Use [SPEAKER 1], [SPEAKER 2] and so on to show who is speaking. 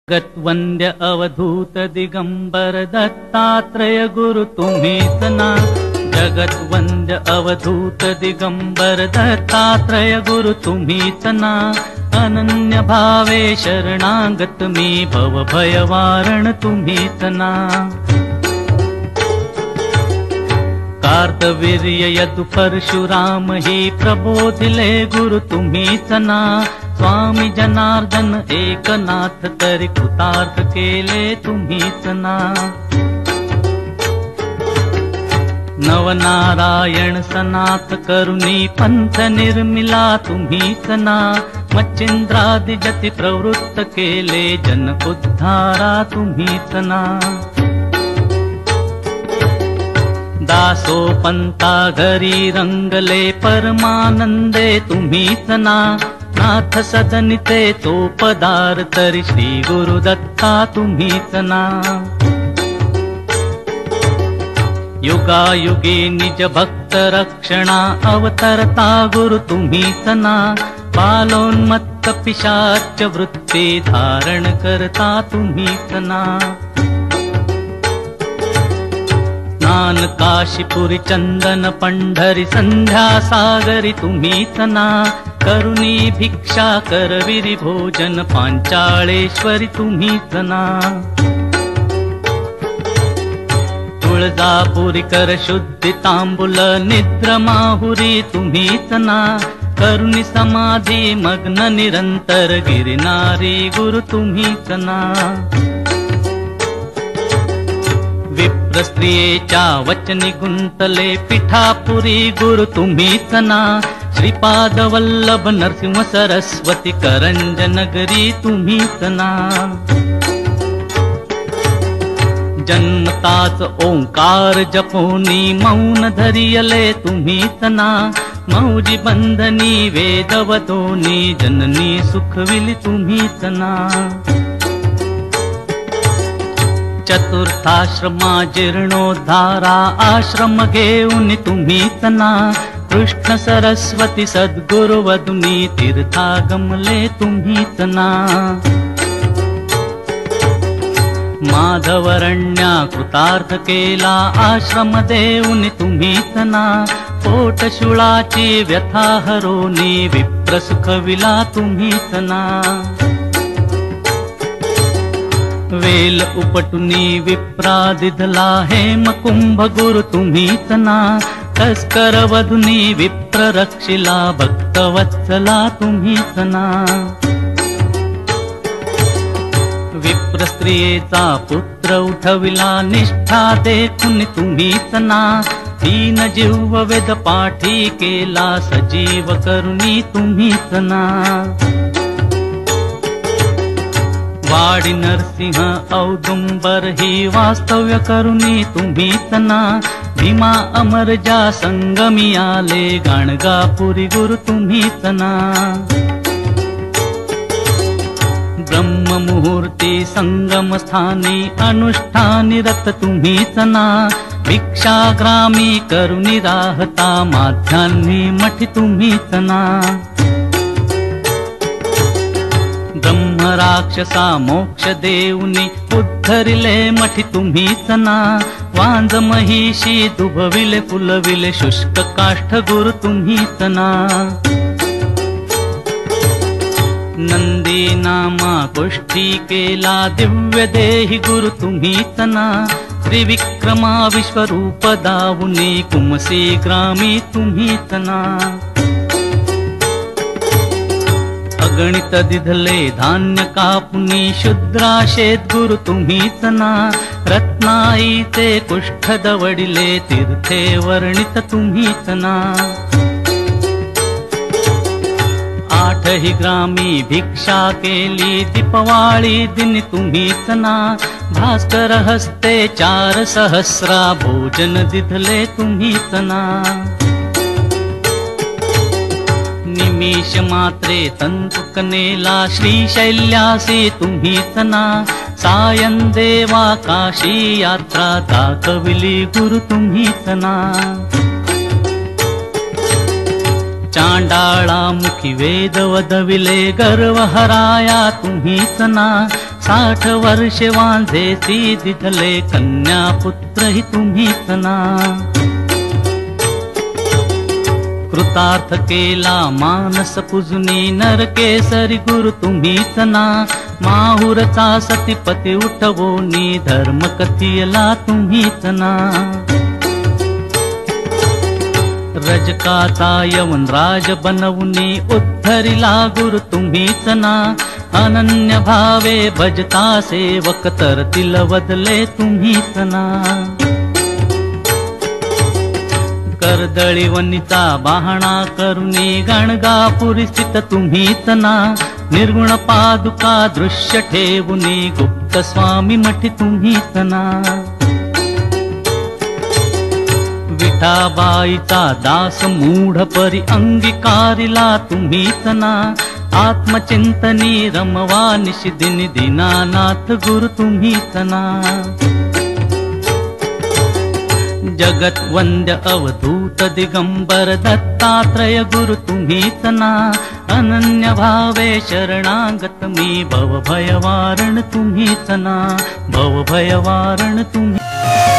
[SPEAKER 1] जगत्वंद्य अवधूत दिगंबर दत्तात्रय गुरु तुम्हीच ना। जगत्वंद्य अवधूत दिगंबर दत्तात्रय गुरु तुम्हीच ना। अनन्य भावे शरणागत मी भव भयवारण तुम्हीच ना। कार्तवीर्य यदु परशुराम ही प्रबोधिले गुरु तुम्हीच ना। स्वामी जनार्दन एकनाथ तरी कृतार्थ केले तुम्हीच ना। नवनारायण सनाथ करुणी पंथ निर्मिला तुम्हीच ना। मच्छिंद्रादि जति प्रवृत्त केले जन उद्धारा तुम्हीच ना। दासो पंता घरी रंगले परमानंदे तुम्हीच ना। नाथ सदनिते तो पदार तरी श्री गुरुदत्ता तुम्हीच ना। युगायुगी निज भक्त रक्षणा अवतरता गुरु तुम्हीच ना। बालोन्मत्त पिशाच वृत्ती धारण करता तुम्हीच ना। स्नान काशीपुरी चंदन पंढरी संध्या सागरी तुम्हीच ना। करुणी भिक्षा करविरी भोजन पांचाळेश्वरी तुम्हीच ना। तुळजापुरी कर शुद्धि तांबुल निद्र माहुरी तुम्हीच ना। करुणी समाधी मग्न निरंतर गिरनारी गुरु तुम्हीच ना। विप्र स्त्रियेच्या वचनी गुंतले पिठापुरी गुरु तुम्हीच ना। श्रीपाद वल्लभ नरसिंह सरस्वती करंज नगरी तुम्हीच ना। जन्मताच ओंकार जपोनी मौन धरियले तुम्हीच ना। मौजी बंधनी वेदवतोनी जननी सुखविली तुम्हीच ना। चतुर्थाश्रमा जीर्णोद्धारा आश्रम घेऊन तुम्हीच ना। कृष्ण सरस्वती सद्गुरु वदुनी तीर्थागमले तुम्हीच ना। माधवरण्या कृतार्थ केला आश्रम देऊन तुम्हीच ना। पोटशुळाची व्यथा हरोनी विप्र सुखविला तुम्हीच ना। वेल उपटुनी विप्रा दिधला हेम कुंभ गुरु तुम्हीच ना। तस्कर वधुनी विप्र रक्षिला भक्तवत्सला तुम्हीच ना। विप्र स्त्रियेचा पुत्र उठविला निष्ठा देखुन तुम्हीच ना। दीन जीव वेद पाठी केला सजीव करुणी तुम्हीच ना। वाडी नरसिंह औदुंबर ही वास्तव्य करुणी तुम्हीच ना। भीमा अमरजा संगमी आले गाणगापुरी गुरु तुम्हीच ना। ब्रह्म मुहूर्ती संगम स्थानी अनुष्ठानी रत तुम्हीच ना। भिक्षाग्रामी करुणी राहता माध्यान्ही मठी तुम्हीच ना। ब्रह्म राक्षसा मोक्ष देऊनी उद्धरिले मठी तुम्हीच ना। वांज महिषी दुभविले फुलविले शुष्क काष्ठ गुरु तुम्हीच ना। नंदी नामा गोष्टी केला दिव्य देही गुरु तुम्हीच ना। त्रिविक्रमा विश्वरूप दावुनी कुमसी ग्रामी तुम्हीच ना। अगणित दिधले धान्य कापुनी शुद्राशेत गुरु तुम्हीच ना। रत्नाईचे कुष्ठ दवडिले तीर्थे वर्णित तुम्हीच ना। आठही ग्रामी भिक्षा केली दीपवाळी दिन तुम्हीच ना। भास्कर हस्ते 4 सहस्रा भोजन दिधले तुम्हीच ना। निमिष मात्रे तंतुक नेला श्रीशैल्यासी तुम्हीच ना। सायं देवा काशी यात्रा दाखविली गुरु तुम्हीच ना। चांडाळा मुखी वेद वदविले गर्व हराया तुम्हीच ना। 60 वर्षे वांझेसी दिधले कन्या पुत्र ही तुम्हीच ना कृतार्थ केला मानस पूजनी नरकेसरी गुरु तुम्हीच ना माहुरचा सतीपती उठवोनी धर्म कथियला तुम्हीच ना रजकाचा यवनराज बनवूनी उद्धरिला गुरु तुम्हीच ना अनन्य भावे भजता सेवक तरतील बदले तुम्हीच ना कर्दळीवनीचा बाहणा करुणी गणगापुरी स्थित तुम्हीच ना निर्गुण पादुका दृश्य ठेवुनी गुप्त स्वामी मठी तुम्हीच ना विठाबाईचा दास मूढ परी अंगीकारिला तुम्हीच ना आत्मचिंतनी रमवा निशिदिनी दीनानाथ गुरु तुम्हीच ना जगत वंद्य अवधूत दिगंबर दत्तात्रय गुरु तुम्हीच ना अनन्य भावे शरणागत मी भव भयवारण तुम्हीच ना भव भयवारण तुम्ही